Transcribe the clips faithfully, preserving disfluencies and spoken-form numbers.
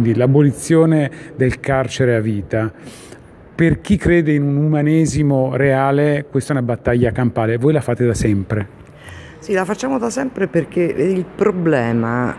Quindi l'abolizione del carcere a vita. Per chi crede in un umanesimo reale, questa è una battaglia campale. Voi la fate da sempre. Sì, la facciamo da sempre perché il problema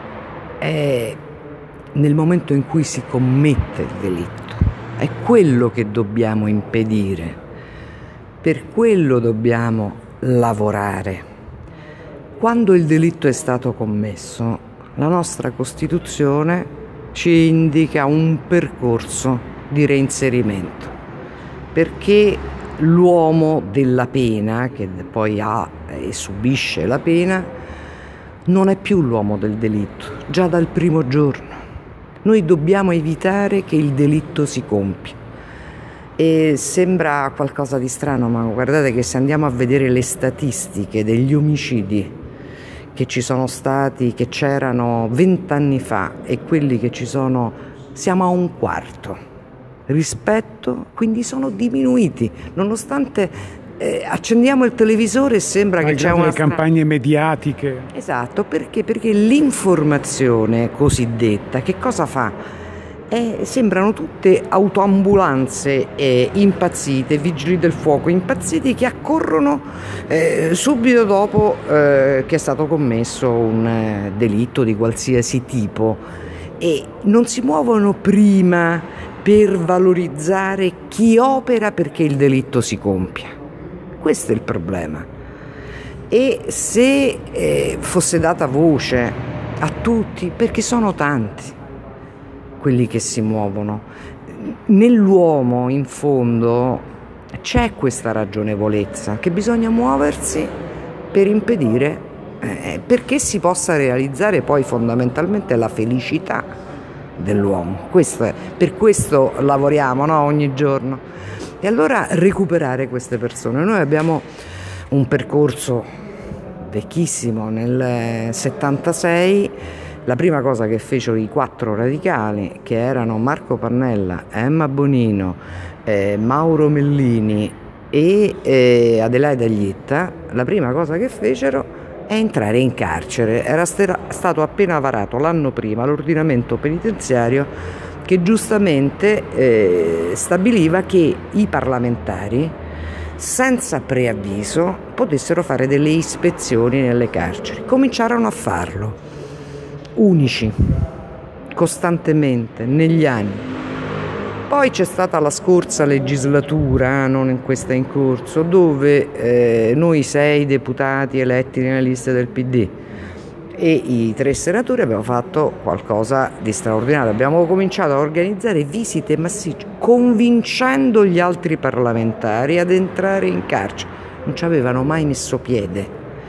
è nel momento in cui si commette il delitto. È quello che dobbiamo impedire. Per quello dobbiamo lavorare. Quando il delitto è stato commesso, la nostra Costituzione ci indica un percorso di reinserimento, perché l'uomo della pena, che poi ha e subisce la pena, non è più l'uomo del delitto, già dal primo giorno. Noi dobbiamo evitare che il delitto si compia. E sembra qualcosa di strano, ma guardate che se andiamo a vedere le statistiche degli omicidi che ci sono stati, che c'erano vent'anni fa, e quelli che ci sono, siamo a un quarto rispetto, quindi sono diminuiti, nonostante eh, accendiamo il televisore e sembra Ma che c'è una le campagne mediatiche. Esatto, perché? Perché l'informazione cosiddetta che cosa fa? Eh, sembrano tutte autoambulanze eh, impazzite, vigili del fuoco impazziti che accorrono eh, subito dopo eh, che è stato commesso un eh, delitto di qualsiasi tipo, e non si muovono prima per valorizzare chi opera perché il delitto si compia. Questo è il problema. E se eh, fosse data voce a tutti, perché sono tanti quelli che si muovono, nell'uomo in fondo c'è questa ragionevolezza che bisogna muoversi per impedire, eh, perché si possa realizzare poi fondamentalmente la felicità dell'uomo. Questo è, per questo lavoriamo, no? Ogni giorno. E allora recuperare queste persone. Noi abbiamo un percorso vecchissimo. Nel settantasei la prima cosa che fecero i quattro radicali, che erano Marco Pannella, Emma Bonino, eh, Mauro Mellini e eh, Adelaide Aglietta, la prima cosa che fecero è entrare in carcere. Era stato appena varato l'anno prima l'ordinamento penitenziario che giustamente eh, stabiliva che i parlamentari senza preavviso potessero fare delle ispezioni nelle carceri. Cominciarono a farlo, unici, costantemente, negli anni. Poi c'è stata la scorsa legislatura, non in questa in corso, dove eh, noi sei deputati eletti nelle liste del P D e i tre senatori abbiamo fatto qualcosa di straordinario. Abbiamo cominciato a organizzare visite massicce, convincendo gli altri parlamentari ad entrare in carcere. Non ci avevano mai messo piede,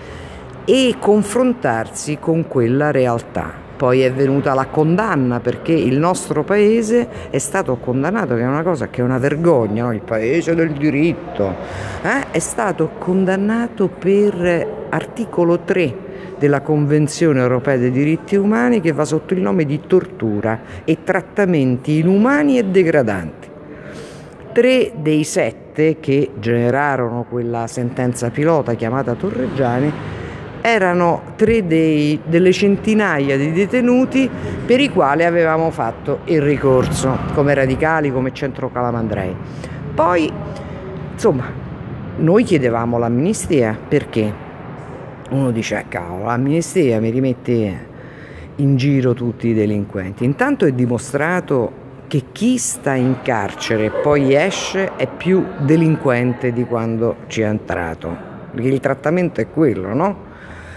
e confrontarsi con quella realtà. Poi è venuta la condanna, perché il nostro paese è stato condannato, che è una cosa che è una vergogna, no? Il paese del diritto, eh? È stato condannato per articolo tre della Convenzione Europea dei Diritti Umani, che va sotto il nome di tortura e trattamenti inumani e degradanti. Tre dei sette che generarono quella sentenza pilota chiamata Torreggiani erano tre dei, delle centinaia di detenuti per i quali avevamo fatto il ricorso, come radicali, come Centro Calamandrei. Poi, insomma, noi chiedevamo l'amnistia perché uno dice, eh, cavolo, l'amnistia mi rimette in giro tutti i delinquenti. Intanto è dimostrato che chi sta in carcere e poi esce è più delinquente di quando ci è entrato, perché il trattamento è quello, no?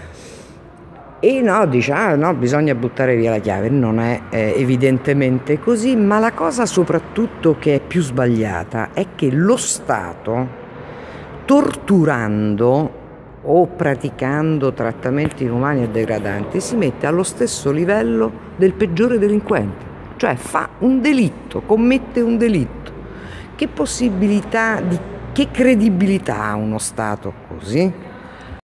E no, dice, ah no, bisogna buttare via la chiave. Non è eh, evidentemente così, ma la cosa soprattutto che è più sbagliata è che lo Stato, torturando o praticando trattamenti inumani e degradanti, si mette allo stesso livello del peggiore delinquente, cioè fa un delitto, commette un delitto. Che possibilità, di, che credibilità ha uno Stato così?